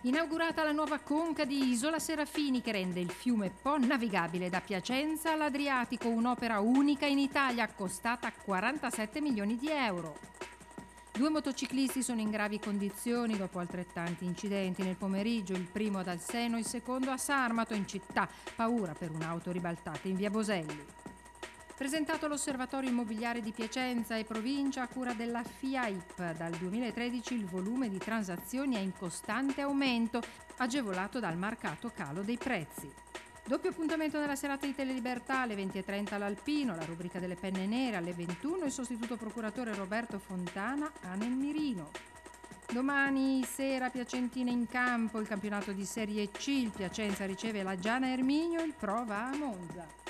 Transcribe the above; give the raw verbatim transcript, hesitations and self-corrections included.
Inaugurata la nuova conca di Isola Serafini che rende il fiume Po navigabile da Piacenza all'Adriatico, un'opera unica in Italia costata quarantasette milioni di euro. Due motociclisti sono in gravi condizioni dopo altrettanti incidenti nel pomeriggio, il primo ad Alseno, il secondo a Sarmato in città. Paura per un'auto ribaltata in via Boselli. Presentato l'Osservatorio Immobiliare di Piacenza e Provincia a cura della FIAIP. Dal duemilatredici il volume di transazioni è in costante aumento, agevolato dal marcato calo dei prezzi. Doppio appuntamento nella serata di Telelibertà alle venti e trenta all'Alpino, la rubrica delle penne nere alle ventuno, il sostituto procuratore Roberto Fontana a Nel Mirino. Domani sera Piacentina in campo, il campionato di Serie C, il Piacenza riceve la Giana Erminio, il Pro va a Monza.